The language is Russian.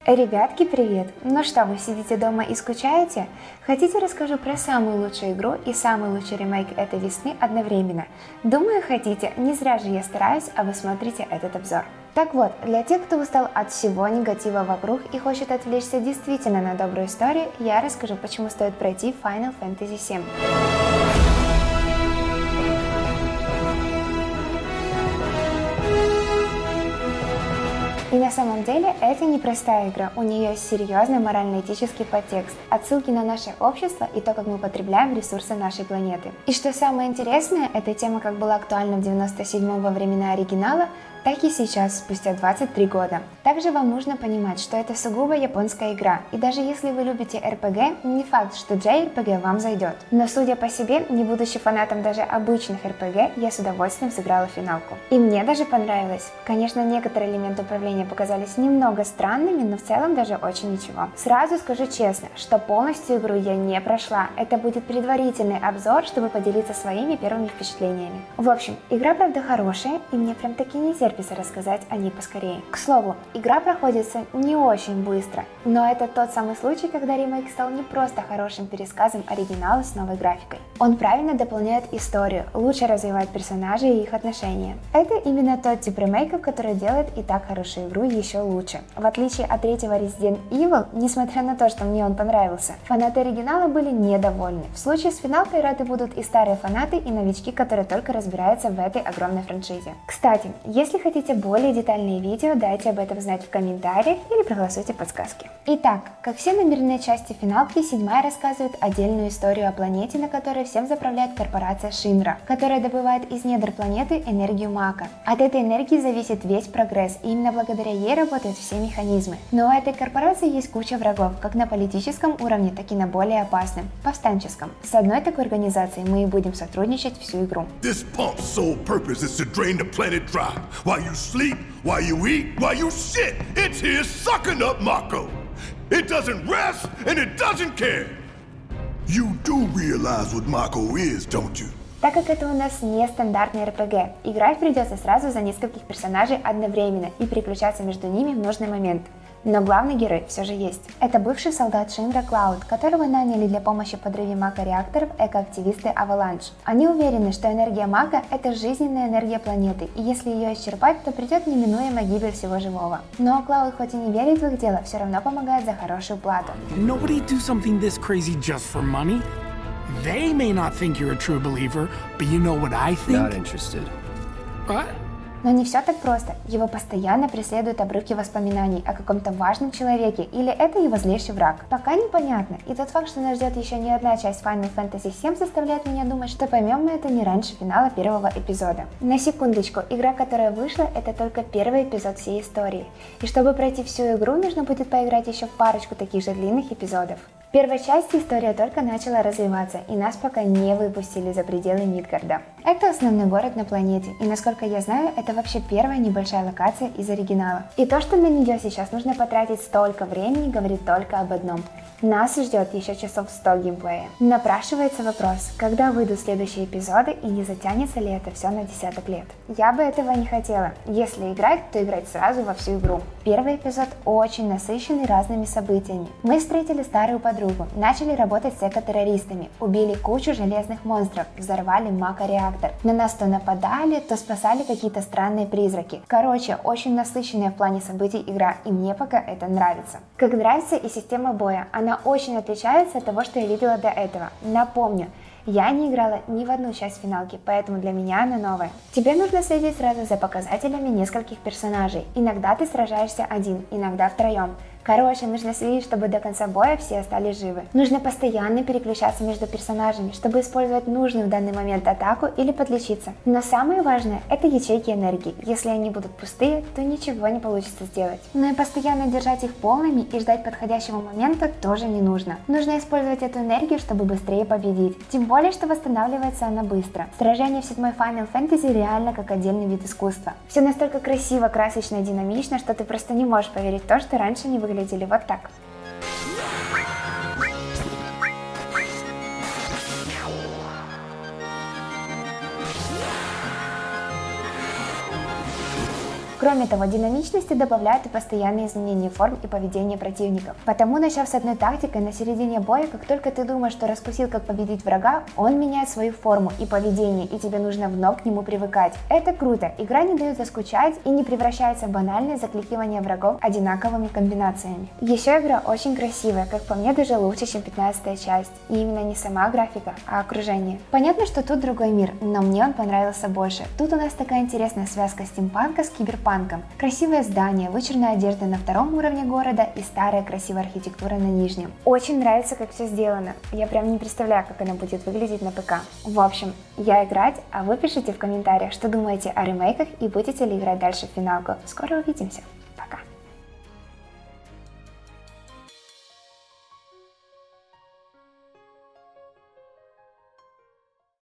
Ребятки, привет! Ну что, вы сидите дома и скучаете? Хотите, расскажу про самую лучшую игру и самый лучший ремейк этой весны одновременно? Думаю, хотите, не зря же я стараюсь, а вы смотрите этот обзор. Так вот, для тех, кто устал от всего негатива вокруг и хочет отвлечься действительно на добрую историю, я расскажу, почему стоит пройти Final Fantasy VII. И на самом деле это непростая игра, у нее есть серьезный морально-этический подтекст, отсылки на наше общество и то, как мы потребляем ресурсы нашей планеты. И что самое интересное, эта тема как была актуальна в 97-м во времена оригинала, так и сейчас, спустя 23 года. Также вам нужно понимать, что это сугубо японская игра, и даже если вы любите RPG, не факт, что JRPG вам зайдет. Но судя по себе, не будучи фанатом даже обычных RPG, я с удовольствием сыграла финалку. И мне даже понравилось. Конечно, некоторые элементы управления показались немного странными, но в целом даже очень ничего. Сразу скажу честно, что полностью игру я не прошла, это будет предварительный обзор, чтобы поделиться своими первыми впечатлениями. В общем, игра правда хорошая, и мне прям таки не терпится рассказать о ней поскорее. К слову, игра проходится не очень быстро, но это тот самый случай, когда ремейк стал не просто хорошим пересказом оригинала с новой графикой. Он правильно дополняет историю, лучше развивает персонажей и их отношения. Это именно тот тип ремейков, который делает и так хорошую игру еще лучше. В отличие от третьего Resident Evil, несмотря на то, что мне он понравился, фанаты оригинала были недовольны. В случае с финалкой рады будут и старые фанаты, и новички, которые только разбираются в этой огромной франшизе. Кстати, если хотите более детальные видео, дайте об этом знать в комментариях или проголосуйте подсказки. Итак, как все номерные части финалки, седьмая рассказывает отдельную историю о планете, на которой всем заправляет корпорация Шинра, которая добывает из недр планеты энергию Мака. От этой энергии зависит весь прогресс, и именно благодаря ей работают все механизмы. Но у этой корпорации есть куча врагов, как на политическом уровне, так и на более опасном, повстанческом. С одной такой организацией мы и будем сотрудничать всю игру. While you sleep, while you eat, while you shit, it's here sucking up Mako. It doesn't rest and it doesn't care. You do realize what Mako is, don't you? Так как это у нас не стандартный RPG, играть придется сразу за нескольких персонажей одновременно и переключаться между ними в нужный момент. Но главный герой все же есть. Это бывший солдат Шинра Клауд, которого наняли для помощи в подрыве Мака-реакторов экоактивисты Avalanche. Они уверены, что энергия Мака – это жизненная энергия планеты, и если ее исчерпать, то придет неминуемая гибель всего живого. Но Клауд хоть и не верит в их дело, все равно помогает за хорошую плату. They may not think you're a true believer, but you know what I think? Not interested. What? Но не все так просто. Его постоянно преследуют обрывки воспоминаний о каком-то важном человеке, или это его злейший враг. Пока непонятно, и тот факт, что нас ждет еще не одна часть Final Fantasy VII, заставляет меня думать, что поймем мы это не раньше финала первого эпизода. На секундочку, игра, которая вышла, это только первый эпизод всей истории. И чтобы пройти всю игру, нужно будет поиграть еще в парочку таких же длинных эпизодов. В первой части история только начала развиваться, и нас пока не выпустили за пределы Мидгарда. Это основной город на планете, и насколько я знаю, это вообще первая небольшая локация из оригинала. И то, что на нее сейчас нужно потратить столько времени, говорит только об одном. Нас ждет еще часов 100 геймплея. Напрашивается вопрос, когда выйдут следующие эпизоды и не затянется ли это все на десяток лет. Я бы этого не хотела. Если играть, то играть сразу во всю игру. Первый эпизод очень насыщенный разными событиями. Мы встретили старую подругу, начали работать с эко-террористами, убили кучу железных монстров, взорвали Мака-реактор. На нас то нападали, то спасали какие-то странные призраки. Короче, очень насыщенная в плане событий игра, и мне пока это нравится. Как нравится и система боя, она очень отличается от того, что я видела до этого. Напомню, я не играла ни в одну часть финалки, поэтому для меня она новая. Тебе нужно следить сразу за показателями нескольких персонажей. Иногда ты сражаешься один, иногда втроем. Короче, нужно следить, чтобы до конца боя все остались живы. Нужно постоянно переключаться между персонажами, чтобы использовать нужную в данный момент атаку или подлечиться. Но самое важное – это ячейки энергии. Если они будут пустые, то ничего не получится сделать. Но и постоянно держать их полными и ждать подходящего момента тоже не нужно. Нужно использовать эту энергию, чтобы быстрее победить. Тем более, что восстанавливается она быстро. Сражение в 7 Final Fantasy реально как отдельный вид искусства. Все настолько красиво, красочно и динамично, что ты просто не можешь поверить в то, что раньше не выглядели вот так. Кроме того, динамичности добавляют и постоянные изменения форм и поведения противников. Потому, начав с одной тактикой, на середине боя, как только ты думаешь, что раскусил, как победить врага, он меняет свою форму и поведение, и тебе нужно вновь к нему привыкать. Это круто, игра не дает заскучать и не превращается в банальное закликивание врагов одинаковыми комбинациями. Еще игра очень красивая, как по мне даже лучше, чем 15-я часть. И именно не сама графика, а окружение. Понятно, что тут другой мир, но мне он понравился больше. Тут у нас такая интересная связка стимпанка с киберпанком. Красивое здание, вычурная одежда на втором уровне города и старая красивая архитектура на нижнем. Очень нравится, как все сделано. Я прям не представляю, как она будет выглядеть на ПК. В общем, я играть, а вы пишите в комментариях, что думаете о ремейках и будете ли играть дальше в финалку. Скоро увидимся!